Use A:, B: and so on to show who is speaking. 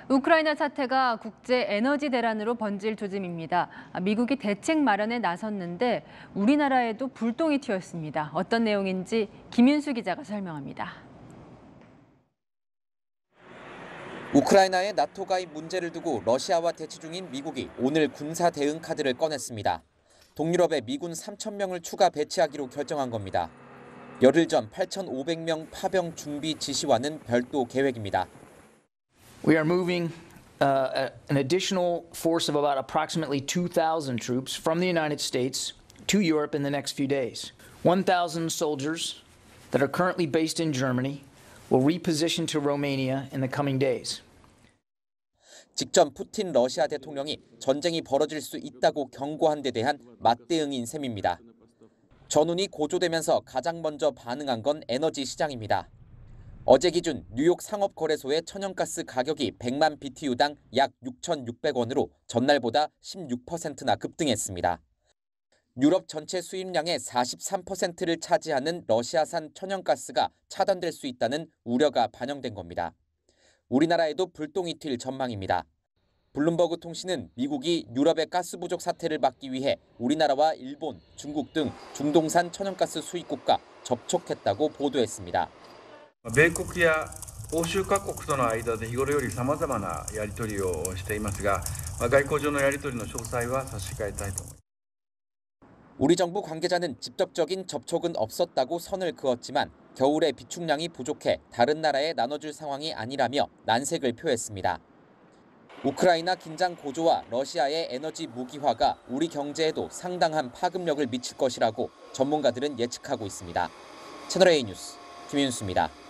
A: 우크라이나 사태가 국제 에너지 대란으로 번질 조짐입니다. 미국이 대책 마련에 나섰는데 우리나라에도 불똥이 튀었습니다. 어떤 내용인지 김윤수 기자가 설명합니다.
B: 우크라이나의 나토 가입 문제를 두고 러시아와 대치 중인 미국이 오늘 군사 대응 카드를 꺼냈습니다. 동유럽에 미군 3,000명을 추가 배치하기로 결정한 겁니다. 열흘 전 8,500명 파병 준비 지시와는 별도 계획입니다.
C: We are moving an additional force of about approximately 2,000 troops from the United States to Europe in the next few days. 1,000 soldiers that are currently based in Germany will reposition to Romania in the coming days.
B: 직전 푸틴 러시아 대통령이 전쟁이 벌어질 수 있다고 경고한 데 대한 맞대응인 셈입니다. 전운이 고조되면서 가장 먼저 반응한 건 에너지 시장입니다. 어제 기준 뉴욕 상업거래소의 천연가스 가격이 100만 BTU당 약 6,600원으로 전날보다 16%나 급등했습니다. 유럽 전체 수입량의 43%를 차지하는 러시아산 천연가스가 차단될 수 있다는 우려가 반영된 겁니다. 우리나라에도 불똥이 튈 전망입니다. 블룸버그 통신은 미국이 유럽의 가스 부족 사태를 막기 위해 우리나라와 일본, 중국 등 중동산 천연가스 수입국과 접촉했다고 보도했습니다.
D: 米国や欧州各国との間で日頃より様々なやり取りをしていますが、外交上のやり取りの詳細は差し控えたいと思います。
B: 우리 정부 관계자는 직접적인 접촉은 없었다고 선을 그었지만 겨울에 비축량이 부족해 다른 나라에 나눠줄 상황이 아니라며 난색을 표했습니다. 우크라이나 긴장 고조와 러시아의 에너지 무기화가 우리 경제에도 상당한 파급력을 미칠 것이라고 전문가들은 예측하고 있습니다. 채널A 뉴스 김윤수입니다.